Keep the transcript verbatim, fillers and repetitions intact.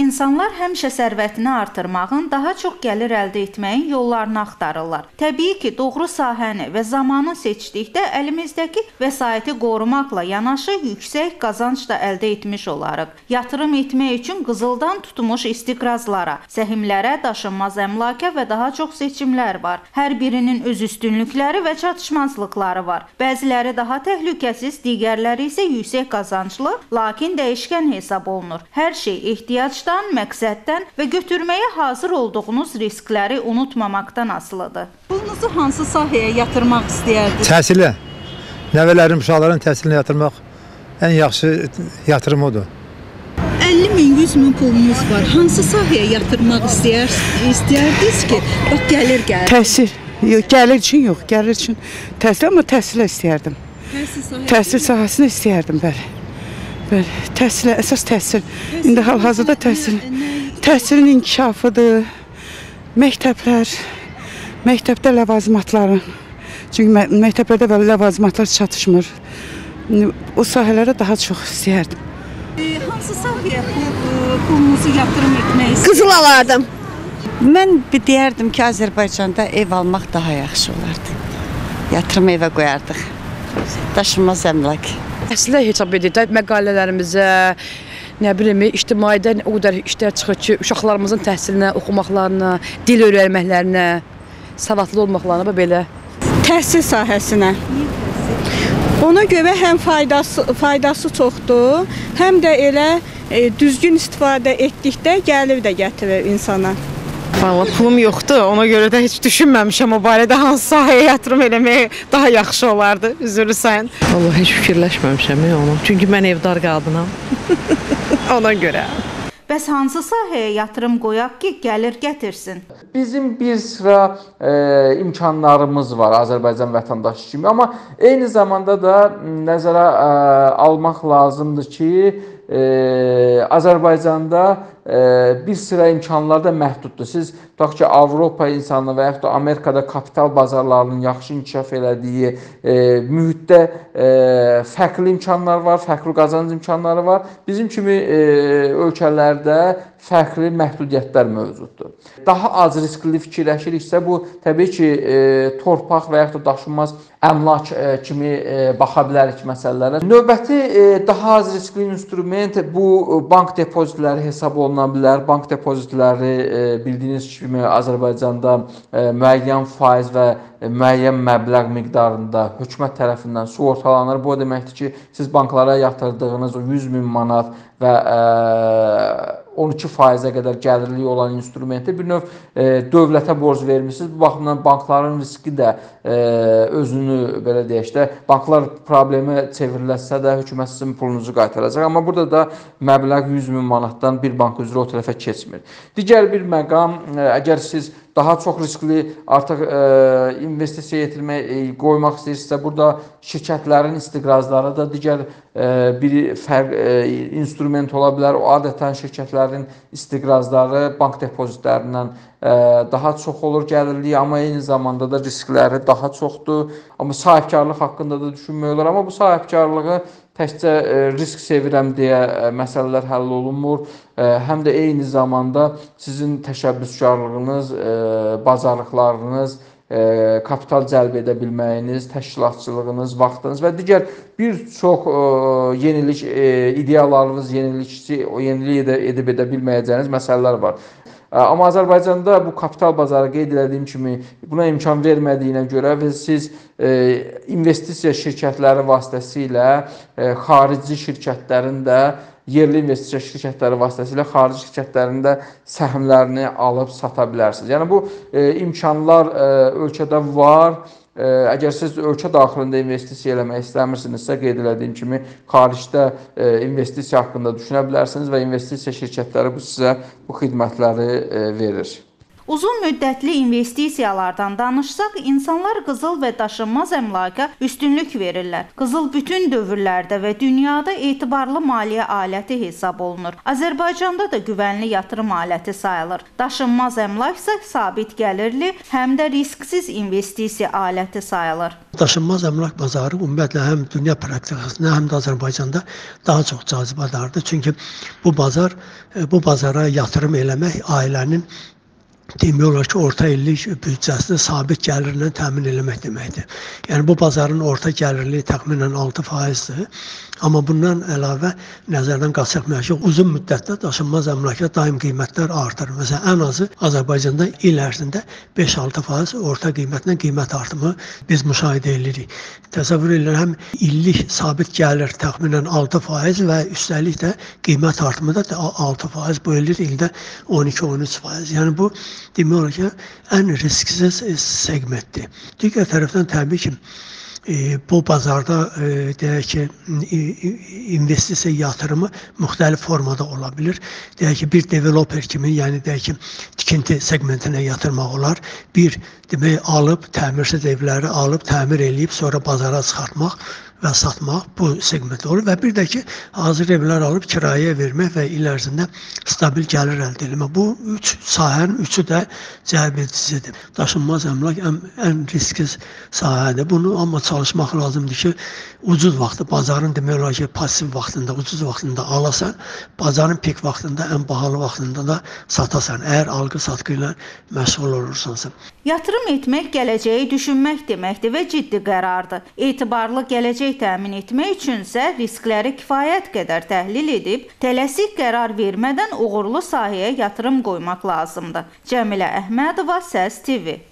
İnsanlar həmişə sərvətini artırmağın, daha çox gəlir əldə etməyin yollarını axtarırlar. Təbii ki, doğru sahəni və zamanı seçdikdə əlimizdəki vəsaiti qorumaqla yanaşı yüksək qazanc da əldə etmiş olarıq. Yatırım etmək üçün qızıldan tutmuş istiqrazlara, səhmlərə, daşınmaz əmlaka və daha çox seçimlər var. Hər birinin öz üstünlükləri və çatışmazlıqları var. Bəziləri daha təhlükəsiz, digərləri isə yüksək qazanclı, lakin dəyişkən hesab olunur. Hər şey ehtiyacdan, məqsəddən və götürməyə hazır olduğunuz riskləri unutmamaqdan asılıdır. Pulunuzu hansı sahəyə yatırmaq istəyərdiniz? Təhsilə. Nəvələrin, uşaqların təhsilinə yatırmaq ən yaxşı yatırım odur. əlli min, yüz min pulunuz var. Hansı sahəyə yatırmaq istəyər, istəyərdiniz ki, bax gəlir gəlir. Təhsil. Yox, gəlir üçün yox, gəlir üçün təhsil, amma təhsilə istəyərdim. Təhsil sahəsi. Təhsil sahəsini istəyərdim, bəli. Bəli, təhsilə, əsas təhsil. İndi hal-hazırda təhsil, təhsilin inkişafıdır, məktəblər, məktəbdə ləvazimatların, çünki mə məktəblərdə və ləvazimatlar çatışmır. O sahələrə daha çox istəyərdim. E, hansı sahəyə pulunuzu yatırım etmək istəyirəm? Qızıl alardım. Mən deyərdim ki, Azərbaycanda ev almaq daha yaxşı olardı. Yatırım evə qoyardıq. Daşınmaz əmlak. Təhsilə hesab edək, məqalələrimizə, nə bilim, ictimaidə o qədər işlər çıxır ki, uşaqlarımızın təhsilinə, oxumaqlarına, dil öyrənməklərinə, savadlı olmaqlarına belə. Təhsil sahəsinə. Ona görə həm faydası, faydası çoxdur, həm də elə e, düzgün istifadə etdikdə gəlir də gətirir insana. Vallahi pulum yoxdur, ona görə də heç düşünməmişəm o barədə hansı sahəyə yatırım eləmək daha yaxşı olardı, üzrlü sayın. Vallahi heç fikirləşməmişəm onu, çünki mən evdar qadınam, ona görə. Bəs hansı sahəyə yatırım qoyaq ki, gəlir gətirsin? Bizim bir sıra e, imkanlarımız var Azərbaycan vətəndaşı kimi, amma eyni zamanda da nəzərə e, almaq lazımdır ki, e, Azərbaycanda e, bir sıra imkanlar da məhduddur. Siz tutaq ki, Avropa insanı və yaxud da Amerikada kapital bazarlarının yaxşı inkişaf elədiyi e, mühitdə e, fərqli imkanlar var, fərqli qazanc imkanları var. Bizim kimi e, ölkələrdə fərqli məhdudiyyətlər mövcuddur. Daha az riskli fikirləşiriksə, bu təbii ki, e, torpaq və yaxud da daşınmaz əmlak e, kimi e, baxa bilərik məsələlərə. Növbəti e, daha az riskli instrument bu bank depozitləri hesab oluna bilər. Bank depozitləri e, bildiyiniz kimi Azərbaycanda e, müəyyən faiz və e, müəyyən məbləğ miqdarında hökumət tərəfindən sığortalanır. Bu o deməkdir ki, siz banklara yatırdığınız o yüz min manat və e, on iki faizə qədər gəlirli olan instrumenti bir növ e, dövlətə borc vermişsiniz. Bu baxımdan bankların riski də e, özünü, belə deyək də, banklar problemə çevriləsə də hökumət sizin pulunuzu qaytaracaq. Amma burada da məbləğ yüz min manatdan bir bank üzrə o tərəfə keçmir. Digər bir məqam, e, əgər siz daha çox riskli artıq e, investisiya yetirmək, e, qoymaq istəyirsinizsə, burada şirkətlərin istiqrazları da digər e, bir fərq e, instrument ola bilər. O adətən şirkətlərin istiqrazları bank depozitlərindən e, daha çox olur gəlirliyi, amma eyni zamanda da riskləri daha çoxdur. Amma sahibkarlıq haqqında da düşünmək olar, amma bu sahibkarlığı təkcə e, risk sevirəm deyə e, məsələlər həll olunmur. E, həm də eyni zamanda sizin təşəbbüskarlığınız, e, bacarıqlarınız, e, kapital cəlb edə bilməyiniz, təşkilatçılığınız, vaxtınız və digər bir çox e, yenilik, e, ideyalarınız, yenilikçi, o yeniliyi edə, edib edə bilməyəcəyiniz məsələlər var. Amma Azərbaycanda bu kapital bazarı qeyd etdiyim kimi buna imkan vermədiyinə görə və siz e, investisiya şirkətləri vasitəsilə e, xarici şirkətlərin də yerli investisiya şirkətləri vasitəsilə xarici şirkətlərin də səhmlərini alıb sata bilərsiniz. Yəni bu e, imkanlar e, ölkədə var. Əgər siz ölkə daxilində investisiya eləmək istəmirsinizsə, qeyd etdiyim kimi xaricdə investisiya haqqında düşünə bilərsiniz və investisiya şirkətləri bu sizə bu xidmətləri verir. Uzun müddətli investisiyalardan danışsaq, insanlar qızıl və daşınmaz əmlaka üstünlük verirlər. Qızıl bütün dövrlərdə və dünyada etibarlı maliyyə aləti hesab olunur. Azərbaycanda da güvənli yatırım aləti sayılır. Daşınmaz əmlak isə sabit gəlirli, həm də risksiz investisiya aləti sayılır. Daşınmaz əmlak bazarı ümumiyyətlə həm dünya praktikasında, həm də Azərbaycanda daha çox cazibədardır. Çünki bu bazar, bu bazara yatırım eləmək ailənin demək olar ki, orta illik büdcəsini sabit gəlirlə təmin eləmək deməkdir. Yəni, bu bazarın orta gəlirliyi təxminən altı faizdir. Amma bundan əlavə nəzərdən qaçırmayaq ki, uzun müddətdə daşınmaz əmlaka daim qiymətlər artır. Məsələn, ən azı Azərbaycanda il ərzində beş altı faiz orta qiymətlə qiymət artımı biz müşahidə edirik. Təsəvvür edilir, həm illik sabit gəlir təxminən altı faiz və üstəlik də qiymət artımı da altı faiz, bu ellir ildə on iki on üç faiz. Yəni, bu demək olar ki, ən risksiz segmentdir. Digər tərəfdən təbii ki, bu bazarda deyək ki, investisiya yatırımı müxtəlif formada ola bilir. Deyək ki, bir developer kimi, yəni deyək ki, tikinti segmentinə yatırmaq olar. Bir, demək, alıb, təmirsiz evləri alıb, təmir eləyib, sonra bazara çıxartmaq və satmaq bu segment olur və bir də ki, hazır evlər alıb kirayəyə vermək və il ərzində stabil gəlir əldə etmək. Bu üç sahənin üçü də cəlb edicidir. Daşınmaz əmlak ən, ən risksiz sahədir. Bunu amma çalışmaq lazımdır ki, ucuz vaxtı, bazarın demək olar ki, pasiv vaxtında, ucuz vaxtında alasan, bazarın pik vaxtında, ən bahalı vaxtında da satasan, əgər alqı-satqı ilə məşğul olursansa. Yatırım etmək gələcəyi düşünmək deməkdir və ciddi qərardır. Etibarlı gələcək təmin etmək üçünsə riskləri kifayət qədər təhlil edib, tələsik qərar vermədən uğurlu sahəyə yatırım qoymaq lazımdır. Cəmilə Əhmədova, Səs T V.